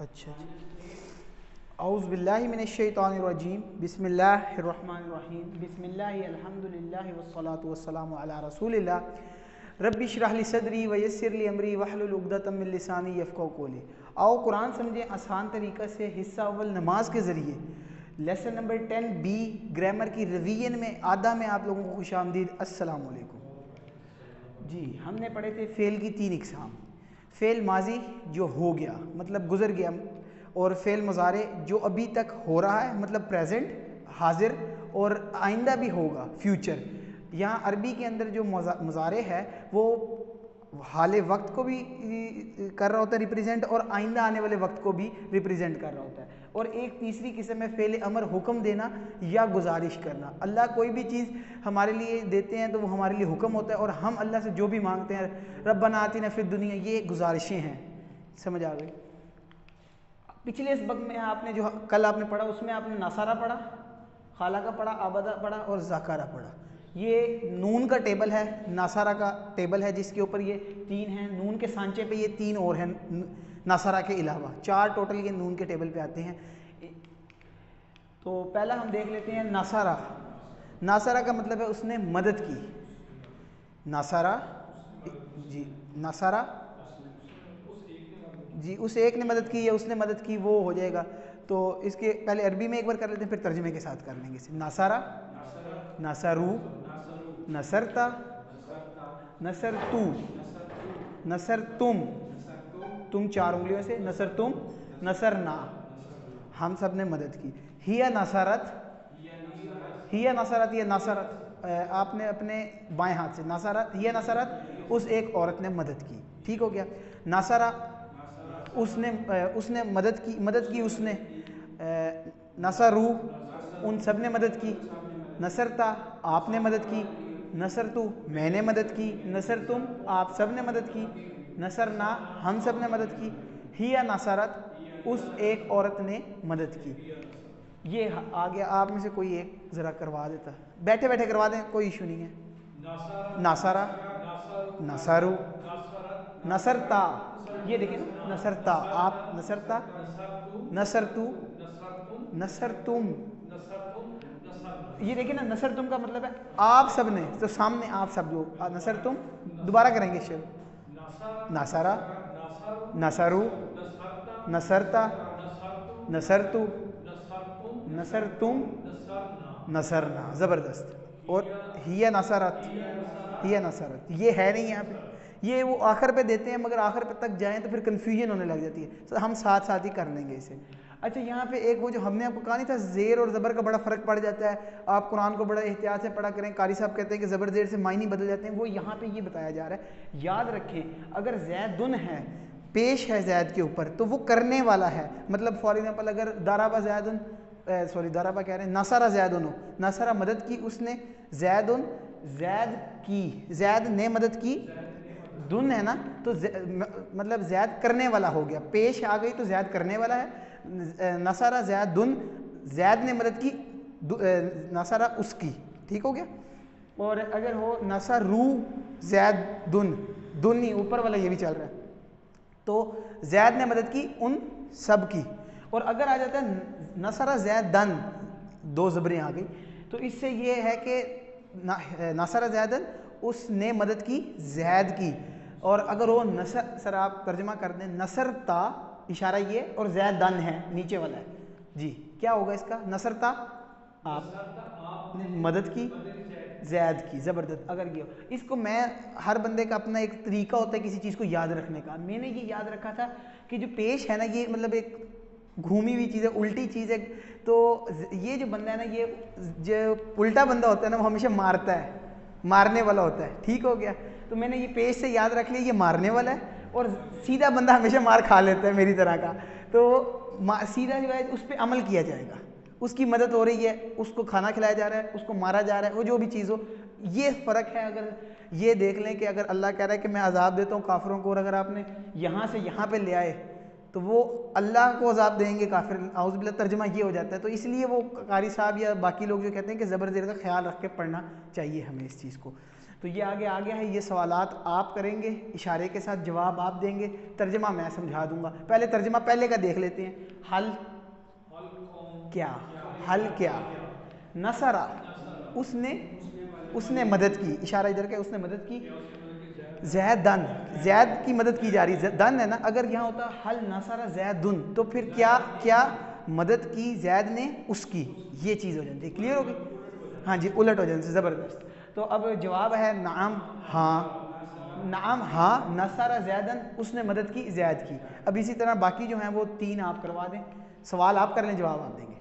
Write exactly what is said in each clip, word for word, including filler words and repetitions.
अच्छा, औज़ु बिल्लाहि मिनश्शैतानिर्रजीम, बिस्मिल्लाहिर्रहमानिर्रहीम, बिस्मिल्लाहि अल्हम्दुलिल्लाहि वस्सलातु वस्सलामु अला रसूलिल्लाह, रब्बि इश्रह ली सदरी व यस्सिर ली अमरी वहलुल उक़दतम मिन लिसानी यफ़क़हू क़ौली। आओ कुरान समझें आसान तरीक़ा से। हिस्सा अव्वल नमाज के ज़रिए lesson number ten B grammar की रिवीजन में आधा में आप लोगों को खुशामदीद। अस्सलामु अलैकुम जी। हमने पढ़े थे फ़ेल की तीन इक़साम। फ़ेल माजी जो हो गया मतलब गुज़र गया, और फ़ेल मुज़ारे जो अभी तक हो रहा है मतलब प्रेजेंट हाजिर, और आइंदा भी होगा फ्यूचर। यहाँ अरबी के अंदर जो मुज़ारे है वो हाले वक्त को भी कर रहा होता है रिप्रेजेंट, और आइंदा आने वाले वक्त को भी रिप्रेजेंट कर रहा होता है। और एक तीसरी किस्म है फ़ेल अमर, हुक्म देना या गुजारिश करना। अल्लाह कोई भी चीज़ हमारे लिए देते हैं तो वो हमारे लिए हुक्म होता है, और हम अल्लाह से जो भी मांगते हैं रब्बना आतिना फिद दुनिया, ये गुजारिशें हैं। समझ आ गई? पिछले सबक में आपने जो कल आपने पढ़ा उसमें आपने नासारा पढ़ा, खाला का पढ़ा, आबदा पढ़ा और ज़ाकारा पढ़ा। ये नून का टेबल है, नासारा का टेबल है, जिसके ऊपर ये तीन हैं। नून के सांचे पे ये तीन और हैं नासारा के अलावा, चार टोटल ये नून के टेबल पे आते हैं। तो पहला हम देख लेते हैं नासारा। नासारा का मतलब है उसने मदद की। नासारा जी, नासारा जी, उस एक ने मदद की या उसने मदद की, वो हो जाएगा। तो इसके पहले अरबी में एक बार कर लेते हैं, फिर तर्जुमे के साथ कर लेंगे इसे। नासारा, नसरू, नसरता, नसर तू, नसर तुम, तुम चार उंगलियों से, नसर तुम, नसर ना, हम सब ने मदद की। हिया नसरत, हिया नसरत, ये नसरत आपने अपने बाएं हाथ से, नसरत हिया नसरत, उस एक औरत ने मदद की। ठीक हो गया। नसरा उसने उसने मदद की, मदद की उसने। नसरू उन सब ने मदद की। नसरता आपने मदद की। नसर तू मैंने मदद की। नसर तुम आप सब ने मदद की। नसर ना हम सब ने मदद की। हिया नसरत उस एक औरत ने मदद की। ये आ गया। आप में से कोई एक ज़रा करवा देता, बैठे बैठे करवा दें, कोई इशू नहीं है। नासारा, नसरू, नसरता, ये देखिए ना, नसरता आप, नसरता, नसर तू, नसर तुम, ये देखिए ना, नसर तुम का मतलब है आप सब ने, तो सामने आप सब लोग, नसर तुम। दोबारा करेंगे शेर। नासारा, नसरू, नसरता, नसर तू, नसर तुम, नसरना। ज़बरदस्त। और हिया नसरत, हिया नसरत, ये है नहीं यहाँ पे, ये वो आखिर पे देते हैं, मगर आखिर पे तक जाएं तो फिर कन्फ्यूजन होने लग जाती है। तो हम साथ साथ ही कर लेंगे इसे। अच्छा, यहाँ पे एक वो जो हमने आपको कहा नहीं था, ज़ेर और ज़बर का बड़ा फ़र्क पड़ जाता है। आप कुरान को बड़ा एहतियात से पढ़ा करें। कारी साहब कहते हैं कि ज़बर ज़ेर से मायने बदल जाते हैं। वो यहाँ पे ये बताया जा रहा है, याद रखें, अगर ज़ैदुन है, पेश है ज़ैद के ऊपर, तो वो करने वाला है। मतलब फॉर एग्जाम्पल अगर दाराबा ज़ैदुन, सॉरी दाराबा कह रहे हैं, नसरा ज़ैदुन हो, नसरा मदद की उसने, ज़ैदुन ज़ैद की, ज़ैद ने मदद की, दुन है ना, तो मतलब ज़ैद करने वाला हो गया। पेश आ गई तो ज़ैद करने वाला है। नसरा ज़ैद दुन, ज़ैद ने मदद की, नसरा उसकी। ठीक हो गया। और अगर हो नसरू ज़ैद दुन, दुन ही ऊपर वाला ये भी चल रहा है, तो ज़ैद ने मदद की उन सब की। और अगर आ जाता है नसरा ज़ैद दन, दो ज़बरें आ गई, तो इससे ये है कि नसरा ज़ैदन उसने मदद की ज़ैद की। और अगर वो नसर, सर आप तर्जमा कर दें, नसरता इशारा ये, और ज़ैद दन है नीचे वाला है जी, क्या होगा इसका? नसरता आपने मदद की ज़ैद की। ज़बरदस्त। अगर ये हो, इसको मैं, हर बंदे का अपना एक तरीका होता है किसी चीज़ को याद रखने का। मैंने ये याद रखा था कि जो पेश है ना, ये मतलब एक घूमी हुई चीज़ है, उल्टी चीज़ है। तो ये जो बंदा है ना, ये जो उल्टा बंदा होता है ना, वो हमेशा मारता है, मारने वाला होता है। ठीक हो गया। तो मैंने ये पेश से याद रख लिया, ये मारने वाला है, और सीधा बंदा हमेशा मार खा लेता है मेरी तरह का। तो सीधा जो है उस पर अमल किया जाएगा, उसकी मदद हो रही है, उसको खाना खिलाया जा रहा है, उसको मारा जा रहा है, वो जो भी चीज़ हो, ये फ़र्क है। अगर ये देख लें कि अगर अल्लाह कह रहा है कि मैं अजाब देता हूँ काफिरों को, और अगर आपने यहाँ से यहाँ पे ले आए तो वो अल्लाह को अजाब देंगे काफिर, औज़ बिल्लाह, तर्जुमा ये हो जाता है। तो इसलिए वो कारी साहब या बाकी लोग जो कहते हैं कि ज़बर ज़ेर का ख्याल रख के पढ़ना चाहिए हमें इस चीज़ को। तो ये आगे आ गया है, ये सवालात आप करेंगे, इशारे के साथ जवाब आप देंगे, तर्जमा मैं समझा दूंगा। पहले तर्जमा पहले का देख लेते हैं। हल क्या, हल क्या, नसरा उसने, उसने मदद की, इशारा इधर का, उसने मदद की, जैदन, जैद की मदद की जा रही है, दन है ना, अगर यहाँ होता हल नसरा जैदुन तो फिर क्या क्या मदद की जैद ने उसकी, ये चीज़ हो जाती है। क्लियर होगी? हाँ जी, उलट हो जाती है, ज़बरदस्त। तो अब जवाब है नाम हाँ, नाम हाँ, नसरा जैदन उसने मदद की जैद की। अब इसी तरह बाकी जो हैं वो तीन आप करवा दें, सवाल आप कर लें, जवाब आप देंगे।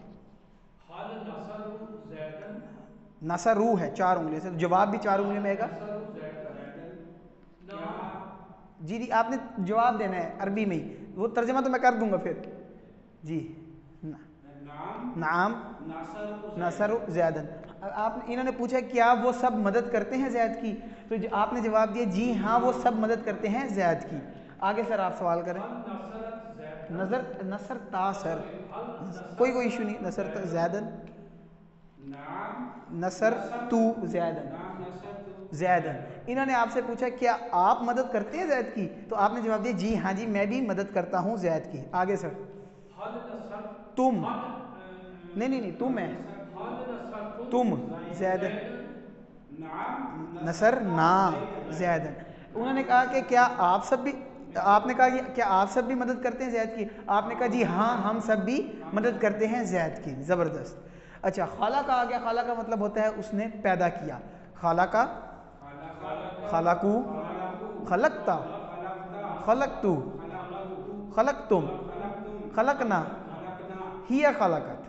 नसरू है चार उंगलियों से, तो जवाब भी चार उंगलियों में आएगा। जी जी आपने जवाब देना है अरबी में ही, वो तर्जमा तो मैं कर दूंगा फिर जी। ना, नाम नसर जैदन। आप इन्होंने पूछा क्या वो सब मदद करते हैं जैद की, तो आपने जवाब दिया जी हाँ वो सब मदद करते हैं जैद की। आगे सर आप सवाल करें। नजर नसर ता सर, कोई कोई इशू नहीं, नसर ता जैदन, नसर तू जैदन, जैदन। इन्होंने आपसे पूछा क्या आप मदद करते हैं जैद की, तो आपने जवाब दिया जी हाँ जी मैं भी मदद करता हूँ जैद की। आगे सर। तुम, नहीं नहीं नहीं तुम है, तुम जैदन, नसर ना जैदन। उन्होंने कहा कि क्या आप सब भी, आपने कहा कि क्या आप सब भी मदद करते हैं जैद की, आपने कहा जी हाँ हम सब भी मदद करते हैं जैद की। ज़बरदस्त। अच्छा, खाला का आ गया, खाला का मतलब होता है उसने पैदा किया, खाला का, खालाकू, खलकता, खलकतू, खलकतुम, खलकना, हिया खलकत,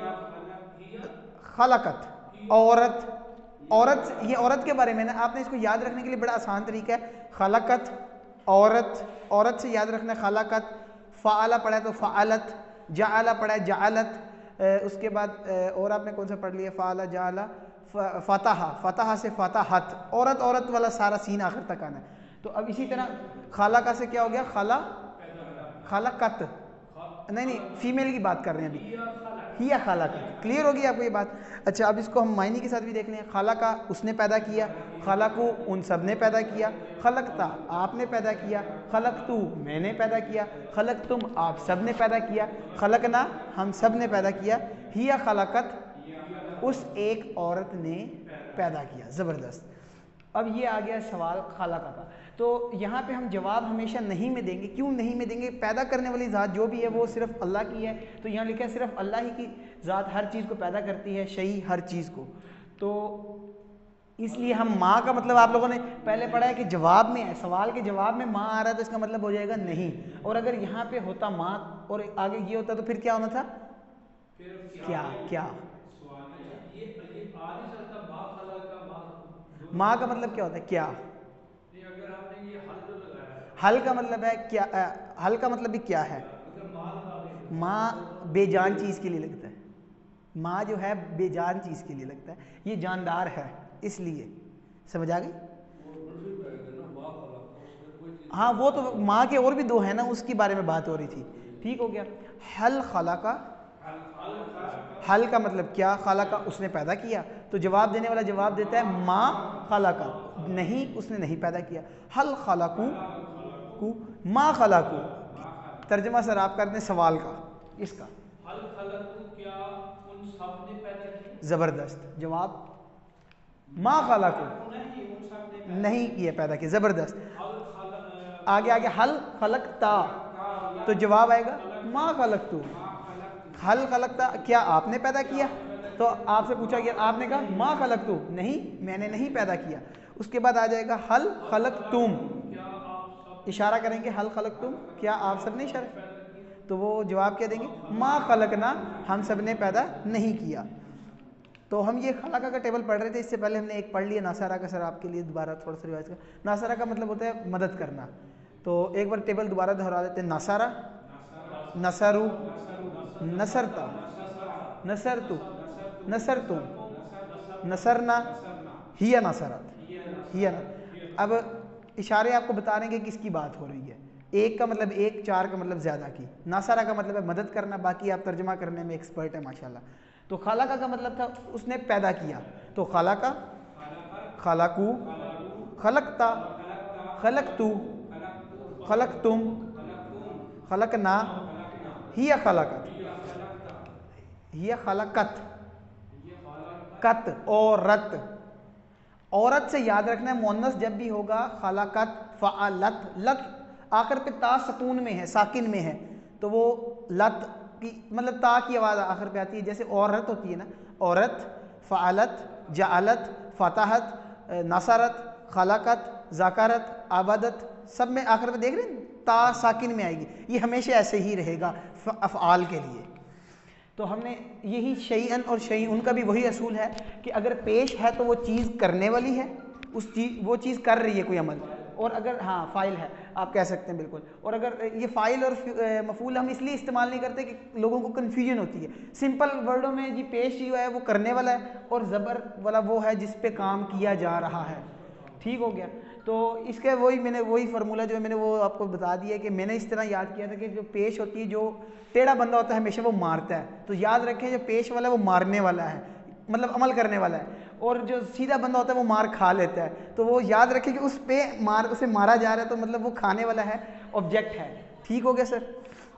खलकत औरत, औरत, ये औरत के बारे में ना, आपने इसको याद रखने के लिए बड़ा आसान तरीका है, खलकत औरत, औरत से याद रखना खलकत। फ़ाला पढ़ा है तो फ़ालत, जाअला पढ़ा है जाअलत, उसके बाद और आपने कौन सा पढ़ लिया, फ़ाला जाअला, फ़तहा, फ़तहा से फ़तहत, औरत औरत वाला सारा सीन आखिर तक आना है। तो अब इसी तरह खालाका से क्या हो गया, खाला, खालाकत, नहीं नहीं फीमेल की बात कर रहे हैं अभी, हिया खालाकत। क्लियर होगी आपको ये बात? अच्छा, अब इसको हम मायने के साथ भी देख लें। खाला का उसने पैदा किया, खाला को उन सब ने पैदा किया, खलकता आपने पैदा किया, खलकतू मैंने पैदा किया, खलक तुम आप सब ने पैदा किया, खलकना हम सब ने पैदा किया, हिया खलकत उस एक औरत ने पैदा किया। ज़बरदस्त। अब ये आ गया सवाल खाला का था, तो यहाँ पे हम जवाब हमेशा नहीं में देंगे। क्यों नहीं में देंगे? पैदा करने वाली ज़ात जो भी है वो सिर्फ अल्लाह की है, तो यहाँ लिखा है सिर्फ अल्लाह ही की ज़ात हर चीज़ को पैदा करती है, शई हर चीज़ को। तो इसलिए हम माँ का मतलब आप लोगों ने पहले पढ़ा है कि जवाब में है, सवाल के जवाब में माँ आ रहा है तो इसका मतलब हो जाएगा नहीं। और अगर यहाँ पे होता माँ और आगे ये होता तो फिर क्या होना था, क्या क्या माँ का मतलब क्या होता है, क्या। अगर आपने ये हल जो लगाया, हल का मतलब है क्या, आ, हल का मतलब भी क्या है, माँ बेजान चीज़ के लिए लगता है, माँ जो है बेजान चीज़ के लिए लगता है, ये जानदार है इसलिए। समझ आ गई? हाँ वो तो माँ के और भी दो है ना, उसके बारे में बात हो रही थी। ठीक हो गया। हल खाला का, हल का मतलब क्या, खाला का उसने पैदा किया, तो जवाब देने वाला जवाब देता है माँ खाला का, नहीं उसने नहीं पैदा किया। हल खालाकू कू माँ खालाकू, तर्जमा सर आप करते हैं सवाल का इसका, हल खालाकू क्या उन सब ने पैदा किया। ज़बरदस्त जवाब, माँ खालाकू नहीं किया पैदा किया। ज़बरदस्त। आगे आगे हल खलकता, तो जवाब आएगा माँ खलकतू, हल खलकता क्या आपने पैदा किया, तो आपसे पूछा गया आपने कहा माँ खलक तू, नहीं मैंने नहीं पैदा किया। उसके बाद आ जाएगा हल खलक तुम, इशारा करेंगे हल खलक तुम क्या आप सब ने इशारा, तो वो जवाब क्या देंगे माँ खलकना हम सब ने पैदा नहीं किया। तो हम ये खलाका का टेबल पढ़ रहे थे, इससे पहले हमने एक पढ़ लिया नासारा का। सर आपके लिए दोबारा थोड़ा सा रिवाइज कर, नासारा का मतलब होता है मदद करना, तो एक बार टेबल दोबारा दोहरा देते हैं। नासारा, नसरू, नसरता, नसरतु, नसरतुम, नसरना, हिया नसरत, हिया न। अब इशारे आपको बता रहे हैं कि किसकी बात हो रही है। एक का मतलब एक, चार का मतलब ज़्यादा की, नासारा का मतलब है मदद करना, बाकी आप तर्जमा करने में एक्सपर्ट है माशाल्लाह। तो खालाका का मतलब था उसने पैदा किया, तो खालाका, खालाकू, खलकता, खलकतू, खलकतुम, खलकना, हिया खलकत, हिया खलकत, कत औरत। औरत से याद रखना है मुअन्नस जब भी होगा खलकत, फ़अलत, लत आखिर पे ता सकून में है, साकिन में है, तो वो लत की मतलब ता की आवाज़ आखिर पे आती है। जैसे औरत होती है ना, औरत, फ़अलत, जअलत, फ़तहत, नसरत, खलकत, ज़करत, आबदत, सब में आखिर पे देख रहे हैं ता साकिन में आएगी। ये हमेशा ऐसे ही रहेगा अफ़आल के लिए। तो हमने यही शैअन और शैउन का भी वही असूल है कि अगर पेश है तो वो चीज़ करने वाली है, उस चीज़ वो चीज़ कर रही है कोई अमल, और अगर हाँ फ़ाइल है आप कह सकते हैं बिल्कुल। और अगर ये फ़ाइल और मफ़ूल हम इसलिए इस्तेमाल नहीं करते कि लोगों को कन्फ्यूजन होती है। सिंपल वर्डों में जी पेश जो है वो करने वाला है और ज़बर वाला वो है जिस पे काम किया जा रहा है। ठीक हो गया। तो इसके वही मैंने वही फार्मूला जो है मैंने वो आपको बता दिया कि मैंने इस तरह याद किया था कि जो पेश होती है, जो टेढ़ा बंदा होता है हमेशा वो मारता है, तो याद रखें जो पेश वाला है वो मारने वाला है, मतलब अमल करने वाला है, और जो सीधा बंदा होता है वो मार खा लेता है। तो वो याद रखें कि उस पे मार उसे मारा जा रहा है, तो मतलब वो खाने वाला है, ऑब्जेक्ट है। ठीक हो गया सर।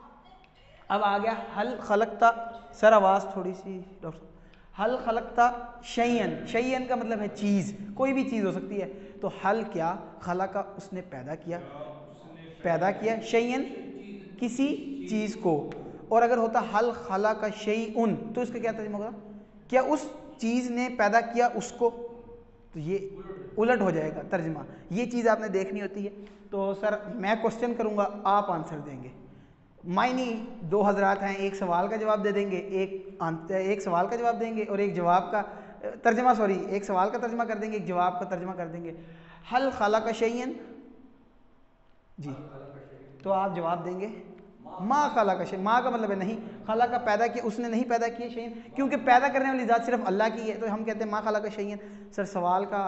अब आ गया हल खलकता। सर आवाज़ थोड़ी सी डॉक्टर। हल खलकता शैयन, शैयन का मतलब है चीज़, कोई भी चीज़ हो सकती है। तो हल क्या, खलका उसने पैदा किया, पैदा किया, शैयन किसी चीज़ को। और अगर होता हल खलका शैउन तो इसका क्या तर्जुमा होगा, क्या उस चीज़ ने पैदा किया उसको, तो ये उलट हो जाएगा तर्जुमा। ये चीज़ आपने देखनी होती है। तो सर मैं क्वेश्चन करूँगा, आप आंसर देंगे। मायनी दो हज़रात हैं, एक सवाल का जवाब दे देंगे, एक एक सवाल का जवाब देंगे और एक जवाब का तर्जमा, सॉरी एक सवाल का तर्जमा कर देंगे, एक जवाब का तर्जमा कर देंगे। हल खलका शैयन जी, तो आप जवाब देंगे माँ खलका शैयन। माँ का मतलब है नहीं, खलका पैदा किया, उसने नहीं पैदा किया शैयन, क्योंकि पैदा करने वाली ज़ात सिर्फ अल्लाह की है, तो हम कहते हैं माँ खलका शैयन। सर सवाल का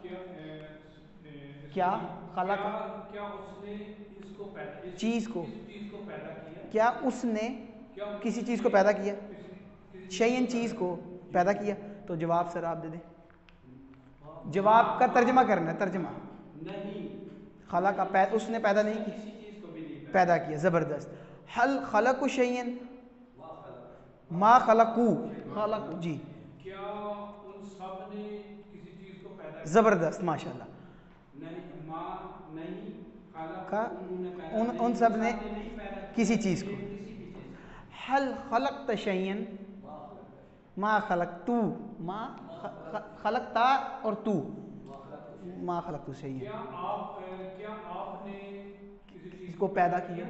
क्या खलका, क्या उसने इसको पैदा, इस चीज़ को, इस चीज को पैदा किया, क्या उसने किसी चीज़ को पैदा किया, शैयन चीज़ को पैदा किया। तो जवाब सर आप दे दें, जवाब का तर्जमा करना है, तर्जमा नहीं, खला का पै, उसने पैदा नहीं की, पैदा किया। ज़बरदस्त। हल खलकु शैयन, मा खलकू, खलकू जी, क्या उन सब ने किसी चीज को पैदा किया? ज़बरदस्त माशाल्लाह। नहीं, माँ नहीं, का उन उन सब ने किसी चीज़ को। हल खलकत शैयन, मा खलक तू, मा खलकता और तू, मा खलक तू शैयन, क्या आप क्या आपने किसी चीज इसको पैदा किया,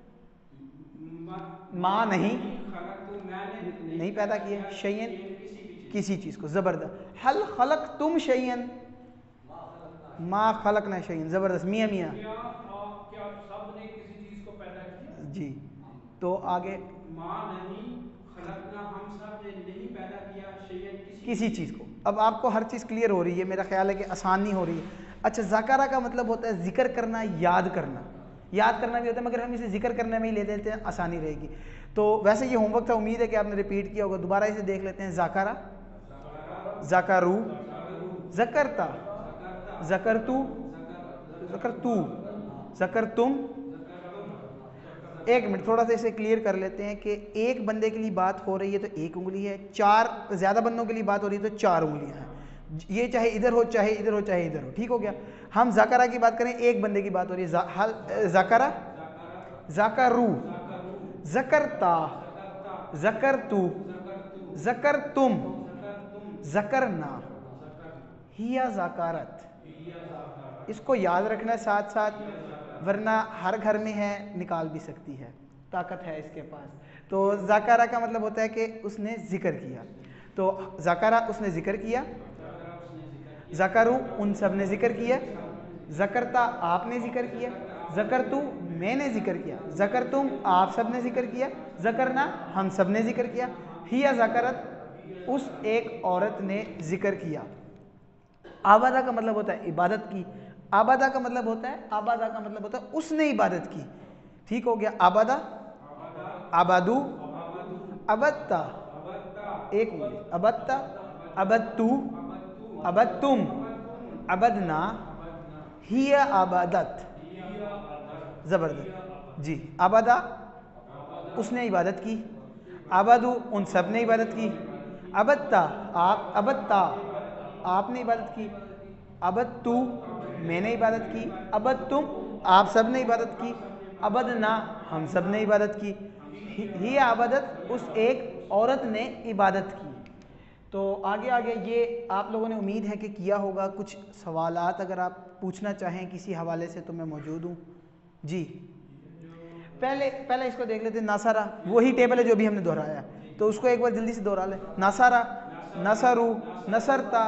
मा- माँ नहीं, खलक तो मैंने नहीं पैदा किया, शैयन किसी चीज़ को। ज़बरदस्त। हल खलक तुम शैयन, मा खलक ना शैयन। ज़बरदस्त मियाँ मियाँ क्या आप क्या सब ने किसी चीज को पैदा किया? जी। तो आगे माँ नहीं, खलकना हम सब ने नहीं पैदा किया, शैयन किसी किसी चीज़ को। अब आपको हर चीज़ क्लियर हो रही है, मेरा ख्याल है कि आसान नहीं हो रही है। अच्छा, ज़कारा का मतलब होता है जिक्र करना, याद करना, याद करना भी होता है, मगर हम इसे जिक्र करने में ही ले देते हैं, आसानी रहेगी। तो वैसे ये होमवर्क था, उम्मीद है कि आपने रिपीट किया होगा। दोबारा इसे देख लेते हैं। ज़कारा, ज़कारू, ज़करता, ज़करतू, ज़करतू, ज़करतुम। एक मिनट, थोड़ा सा इसे क्लियर कर लेते हैं कि एक बंदे के लिए बात हो रही है तो एक उंगली है, चार ज़्यादा बंदों के लिए बात हो रही है तो चार उंगलियां हैं। ये चाहे इधर हो, चाहे इधर हो, चाहे इधर हो। ठीक हो गया। हम ज़करा की बात करें, एक बंदे की बात हो रही है। ज़करा, ज़करू, ज़करता, ज़करतू, ज़करतुम, ज़करना, हिया ज़कारत। इसको याद रखना है साथ साथ, वरना हर घर में है, निकाल भी सकती है, ताकत है इसके पास। तो ज़कारा का मतलब होता है कि उसने जिक्र किया। तो ज़कारा उसने जिक्र किया, ज़करू उन सब ने जिक्र किया, ज़करता आपने जिक्र किया, ज़करतू मैंने जिक्र किया, ज़करतुम आप सब ने जिक्र किया, ज़करना हम सब ने जिक्र किया, हिया ज़करत उस एक औरत ने जिक्र किया। आबादा का मतलब होता है इबादत की। आबादा का मतलब होता है आबादा का मतलब होता है उसने इबादत की। ठीक हो गया। आबादा, आबादू, अबत्ता, एक उंगली, अबत्ता, अबत्तू, अबत्तुम, अबदना, हिया आबादत, ज़बरदस्त जी। आबादा उसने इबादत की, आबादू उन सब ने इबादत की, अबत्ता आप, अबत्ता आपने इबादत की, अबद तू मैंने इबादत की, अबद तुम आप सब ने इबादत की, अबद ना हम सब ने इबादत की। ही आबादत उस एक औरत ने इबादत की। तो आगे आगे ये आप लोगों ने उम्मीद है कि किया होगा। कुछ सवालात अगर आप पूछना चाहें किसी हवाले से तो मैं मौजूद हूँ जी। पहले पहले इसको देख लेते हैं। नासारा वही टेबल है जो भी हमने दोहराया, तो उसको एक बार जल्दी से दोहरा ले। नासारा, नसरू, नसरता,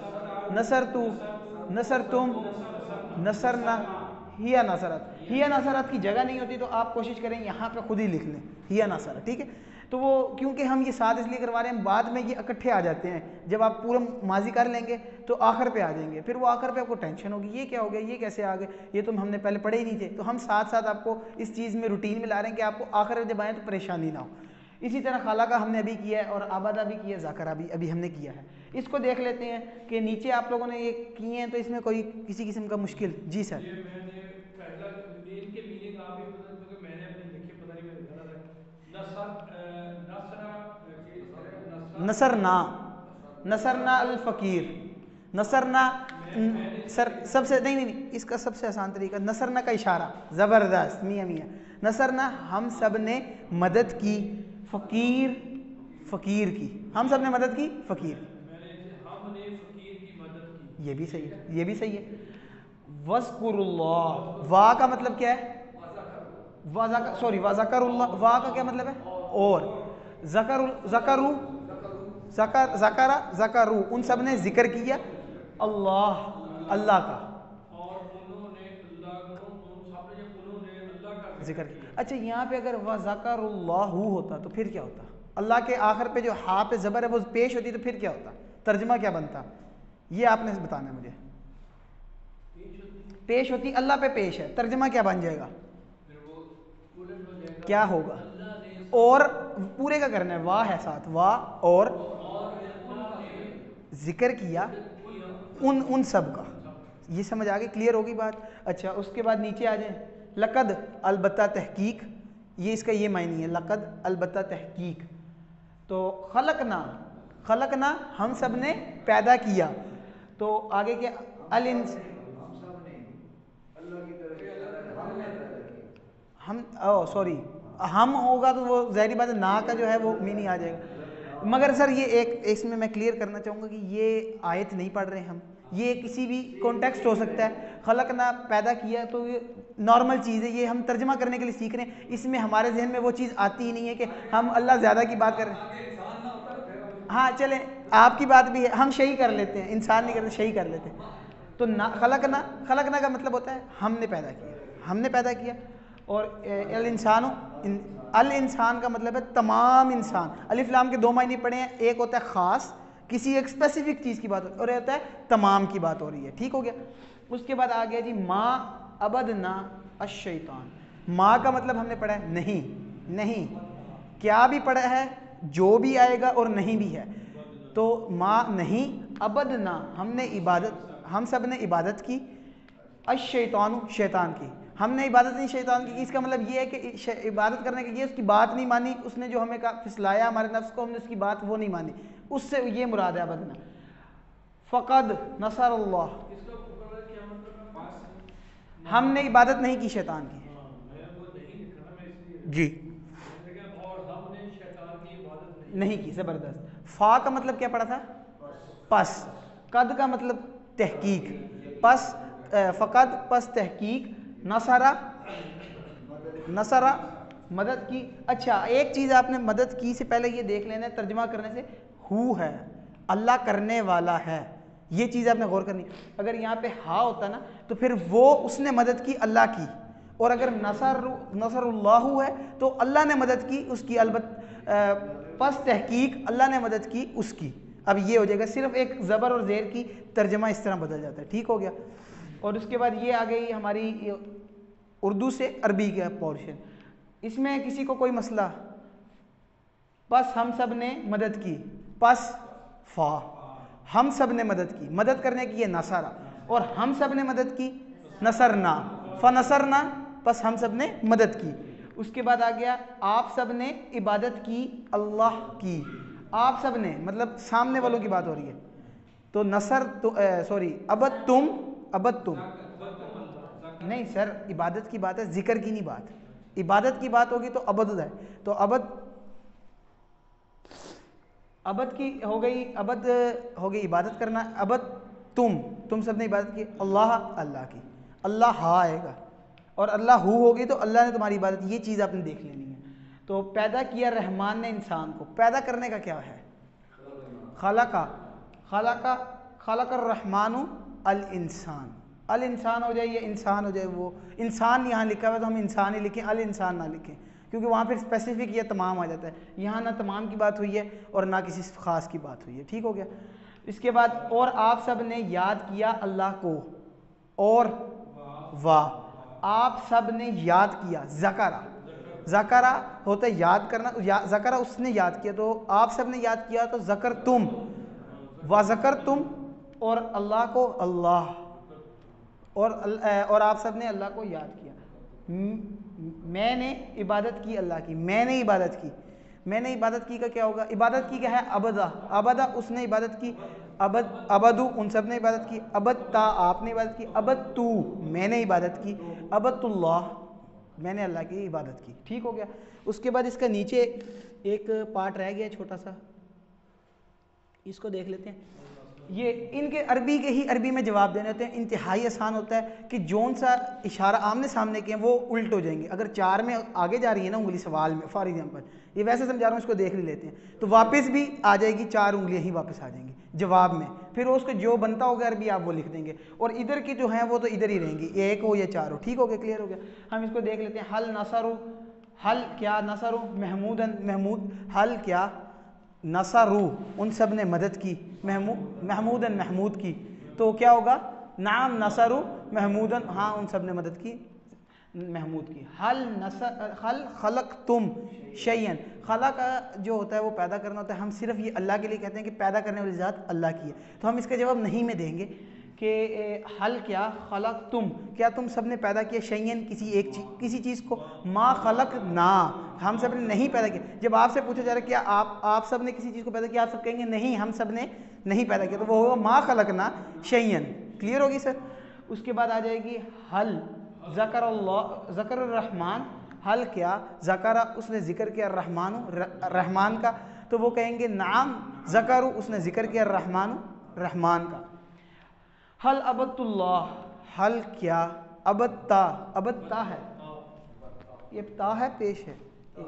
नसरतू, नसर तुम, नसरना, हिया नसरत। हिया नसरत की जगह नहीं होती तो आप कोशिश करें यहाँ पे खुद ही लिख लें हिया नसरत, ठीक है। तो वो क्योंकि हम ये साथ इसलिए करवा रहे हैं, बाद में ये इकट्ठे आ जाते हैं। जब आप पूरा माजी कर लेंगे तो आखिर पे आ जाएंगे, फिर वो आखिर पे आपको टेंशन होगी, ये क्या हो गया, ये कैसे आ गए, ये तो हमने पहले पढ़े ही नहीं थे। तो हम साथ साथ आपको इस चीज़ में रूटीन में ला रहे हैं कि आपको आखिर में जब आए तो परेशानी ना हो। इसी तरह खाला का हमने अभी किया है और आबादा भी किया है, ज़ाकरा भी अभी हमने किया है। इसको देख लेते हैं कि नीचे आप लोगों ने ये किए हैं, तो इसमें कोई किसी किस्म का मुश्किल। जी सर, ये मैंने पहला इनके मीनिंग आप ही बता दो कि मैंने अपनी लिखी, पता नहीं मेरे गलत है। नसर नसरा के इस तरह नसर नसरना, नसरना अल फ़कीर, नसरना सर सबसे नहीं नहीं नहीं इसका सबसे आसान तरीका नसरना का इशारा। ज़बरदस्त मियाँ मियाँ। नसरना हम सब ने मदद की, फ़कीर फ़कीर की, हम सब ने मदद की फ़कीर, हमने फकीर की मदद की। ये भी सही है, ये भी सही है। वज़कुरुल्लाह, वाह का मतलब क्या है, वाज़ा सॉरी वाज़करुल्लाह, वाह का क्या मतलब है और, ज़कर ज़करू ज़कर ज़करा ज़करू उन सब ने जिक्र किया अल्लाह, अल्लाह का और उन्होंने अल्लाह को, उन सब ने उन्होंने अल्लाह का जिक्र किया। अच्छा यहाँ पे अगर वज़करुल्लाहु होता तो फिर क्या होता, अल्लाह के आखिर पे जो हा पे ज़बर है वो पेश होती तो फिर क्या होता, तर्जमा क्या बनता, ये आपने बताना है मुझे। पेश होती अल्लाह पे पेश है, तर्जमा क्या बन जाएगा, क्या होगा, और पूरे का करना है, वाह है साथ, वाह और जिक्र किया उन उन सब का। ये समझ आ गई, क्लियर होगी बात। अच्छा उसके बाद नीचे आ जाए, लक़द अलबत्ता तहकीक, ये इसका ये मायनी है, लक़द अलबत्ता तहकीक। तो खलकना, खलकना हम सब ने पैदा किया, तो आगे क्या अल इंस हम ओ सॉरी हम होगा तो वो ज़ाहिरी बात है ना का जो है वो मीनिंग आ जाएगा। मगर सर ये एक इसमें मैं क्लियर करना चाहूँगा कि ये आयत नहीं पढ़ रहे हम, ये किसी भी कॉन्टेक्स्ट हो सकता है। खलक ना पैदा किया तो ये नॉर्मल चीज़ है, ये हम तर्जमा करने के लिए सीख रहे हैं। इसमें हमारे जहन में वो चीज़ आती ही नहीं है कि हम अल्लाह ज़्यादा की बात कर रहे हैं। हाँ चलें आपकी बात भी है, हम शही कर लेते हैं, इंसान नहीं करते शही कर लेते हैं। तो ना खलक ना, खलक ना का मतलब होता है हमने पैदा किया, हमने पैदा किया। और अल इंसानो इन, अल इंसान का मतलब है तमाम इंसान। अलिफ लाम के दो मायने पढ़े हैं, एक होता है ख़ास किसी एक स्पेसिफिक चीज़ की बात और एक होता है तमाम की बात हो रही है, ठीक हो गया। उसके बाद आ गया जी माँ अबद ना अश-शैतान। माँ का मतलब हमने पढ़ा है नहीं, नहीं क्या भी पढ़ा है, जो भी आएगा और नहीं भी है। तो माँ नहीं, अबद ना हमने इबादत, हम सब ने इबादत की, अश-शैतान शैतान की, हमने इबादत नहीं शैतान की। इसका मतलब ये है कि इबादत करने के लिए उसकी बात नहीं मानी, उसने जो हमें कहा फिसलाया हमारे नफ्स को, हमने उसकी बात वो नहीं मानी, उससे ये मुराद है अबदना। फ़क़द नसरल्लाह, हमने इबादत नहीं की शैतान की जी, और हमने शैतान की इबादत नहीं नहीं की। ज़बरदस्त। फ़ा का मतलब क्या पड़ा था, पस, कद का मतलब तहकीक, पस फ़क़द पस तहकीक, नसरा नसरा मदद की। अच्छा एक चीज़ आपने मदद की से पहले ये देख लेना है, तर्जमा करने से हु है, अल्लाह करने वाला है, ये चीज़ आपने गौर करनी। अगर यहाँ पे हा होता ना तो फिर वो उसने मदद की अल्लाह की, और अगर नसर नसरुल्लाहु है तो अल्लाह ने मदद की उसकी, अलबत् पस तहकीक अल्लाह ने मदद की उसकी। अब ये हो जाएगा, सिर्फ एक ज़बर और ज़ेर की तर्जमा इस तरह बदल जाता है, ठीक हो गया। और उसके बाद ये आ गई हमारी उर्दू से अरबी का पोर्शन। इसमें किसी को कोई मसला, बस हम सब ने मदद की, पस फा हम सब ने मदद की, मदद करने की ये नसारा, और हम सब ने मदद की नसरना, फनसरना, बस हम सब ने मदद की। उसके बाद आ गया आप सब ने इबादत की अल्लाह की। आप सब ने मतलब सामने वालों की बात हो रही है। तो नसर तो सॉरी अबद तुम, अबद तुम नहीं सर, इबादत की बात है, जिक्र की नहीं बात। इबादत की बात होगी तो अबद है। तो अबद अबद की हो गई, अबद हो गई इबादत करना। अबद तुम, तुम सब ने इबादत की अल्लाह, अल्लाह की। अल्लाह हा आएगा और अल्लाह हु होगी तो अल्लाह ने तुम्हारी इबादत, ये चीज़ आपने देख लेनी है। तो पैदा किया रहमान ने इंसान को, पैदा करने का क्या है? खलका, खलका, खलकर रहमानु अल इंसान, अल इंसान हो जाए, ये इंसान हो जाए, वो इंसान यहाँ लिखा हुआ है तो हम इंसान ही लिखें, अल इंसान ना लिखें, क्योंकि वहाँ फिर स्पेसिफिक ये तमाम आ जाता है। यहाँ ना तमाम की बात हुई है और ना किसी ख़ास की बात हुई है। ठीक हो गया। इसके बाद और आप सब ने याद किया अल्लाह को, और वाह आप सब ने याद किया। ज़करा, ज़करा होता है याद करना, या, ज़करा उसने याद किया, तो आप सब ने याद किया तो ज़कर तुम, व ज़कर तुम, और अल्लाह को अल्लाह, और और आप सब ने अल्लाह को याद किया। मैंने इबादत की अल्लाह की, मैंने इबादत की, मैंने इबादत की का क्या होगा? इबादत की क्या है? अबदा, अबदा उसने इबादत की, अबद अबदू उन सब ने इबादत की, अबद ता आपने इबादत की, अबद तू मैंने इबादत की, अबदुल्लाह मैंने अल्लाह की इबादत की। ठीक हो गया। उसके बाद इसका नीचे एक पार्ट रह गया छोटा सा, इसको देख लेते हैं। ये इनके अरबी के ही अरबी में जवाब देने होते हैं। इंतहाई आसान होता है कि जौन सा इशारा आमने सामने के हैं वो उल्ट हो जाएंगे। अगर चार में आगे जा रही है ना उंगली सवाल में, फॉर एग्जांपल ये वैसे समझा रहा हूँ, इसको देख भी लेते हैं, तो वापस भी आ जाएगी, चार उंगलियां ही वापस आ जाएंगी जवाब में। फिर उसको जो बनता होगा अरबी आप वो लिख देंगे, और इधर की जो हैं वो तो इधर ही रहेंगी, एक हो या चार हो। ठीक हो गया, क्लियर हो गया। हम इसको देख लेते हैं। हल नसरु, हल क्या नसरु महमूदन, महमूद, हल क्या नसरू उन सब ने मदद की, महमूद महमूदन महमूद की, तो क्या होगा? नाम नसरू महमूदन, हाँ उन सब ने मदद की महमूद की। हल नसर, हल खलक तुम शयन, खला का जो होता है वो पैदा करना होता है। हम सिर्फ ये अल्लाह के लिए कहते हैं कि पैदा करने वाली ज़ात अल्लाह की है, तो हम इसका जवाब नहीं में देंगे कि हल क्या खलक तुम, क्या तुम सब ने पैदा किया, शयन किसी एक चीज़, किसी चीज़ को, माँ खलक ना हम सब ने नहीं पैदा किया। जब आपसे पूछा जा रहा है क्या आप आप सब ने किसी चीज़ को पैदा किया, आप सब कहेंगे नहीं हम सब ने नहीं पैदा किया, तो वो होगा माँ खलक ना शयन। क्लियर होगी सर। उसके बाद आ जाएगी हल ज़कर ज़कर रहमान, हल क्या ज़करा उसने ज़िक्र किया रहमान रहमान का, तो वो कहेंगे नाम ज़करू उसने ज़िक्र किया रहमान रहमान का। हल अबदुल्लाह, हल क्या अबदता, अबदता है, ये ता है पेश है,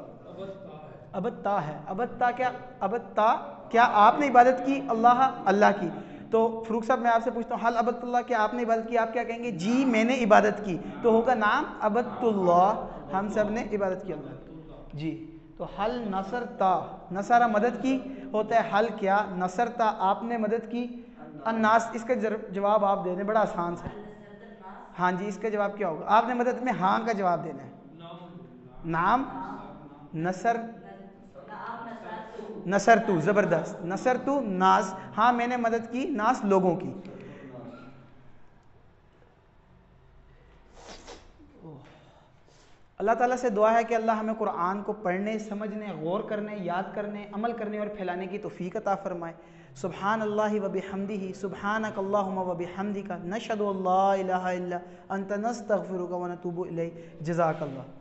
अबदता है, अबदता क्या अबदता क्या आपने इबादत की अल्लाह अल्लाह की। तो फरूक साहब मैं आपसे पूछता हूँ हल अबदुल्लाह क्या आपने इबादत की, आप क्या कहेंगे? जी मैंने इबादत की, तो होगा नाम अबदुल्लाह हम सब ने इबादत की अल्लाह जी। तो हल नसरता, नसरा मदद की होता है, हल क्या नसरता आपने मदद की अन्नास, इसका जवाब आप दे दें, बड़ा आसान सा। हाँ जी, इसका जवाब क्या होगा? आपने मदद में हाँ का जवाब देना है। नाम नसर, नसर तू, ज़बरदस्त, नसर तू नास, हाँ मैंने मदद की नास लोगों की। अल्लाह ताला से दुआ है कि अल्लाह हमें कुरान को पढ़ने, समझने, गौर करने, याद करने, अमल करने और फैलाने की तौफीक अता फरमाए। सुब्हान अल्लाहि व बिहम्दिही, सुब्हानक अल्लाहुम्मा व बिहम्दिका, नशहदु अल्ला इलाहा इल्ला अंता नस्तगफिरुका व नतूबु इलैक। जज़ाकल्लाह।